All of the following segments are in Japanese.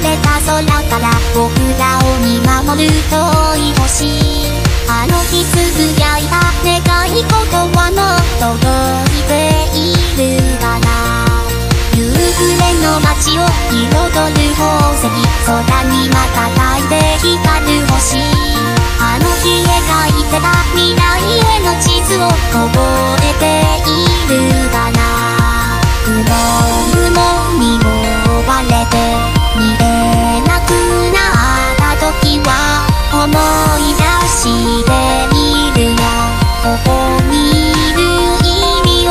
れた空から僕らを見守る遠い星。あの日つぶやいた願い事はもう届いているかな。夕暮れの街を彩る宝石、空に瞬いて光る星。あの日描いてた未来への地図を覚えているかな。雲に覆われて見えなくなった時は思い出しているよ、ここにいる意味を。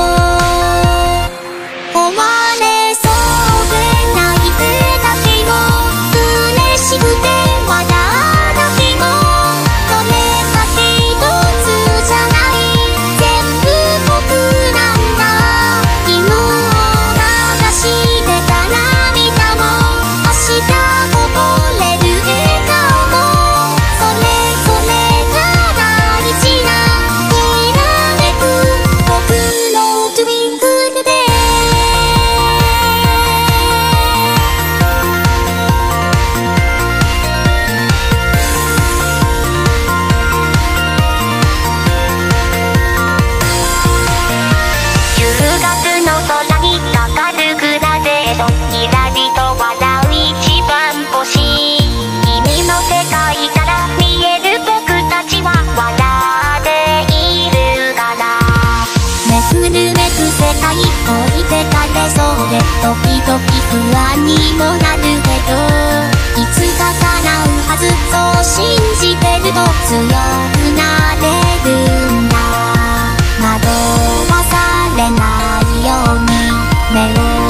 壊れそうで泣いてた日も嬉しくて笑った日も、それが一つじゃない、全部僕なんだ。昨日流してた涙も明日こぼれる笑顔も、それぞれが大事なきらめく僕のトゥインクルで。10月の空にかかるグラデーション、キラリと笑う一番星。君の世界から見える僕たちは笑っているから。めくるめく世界置いてかれそうで時々不安にもなるけど、いつか叶うはず、そう信じてると強くなれるんだ。惑わされないように目を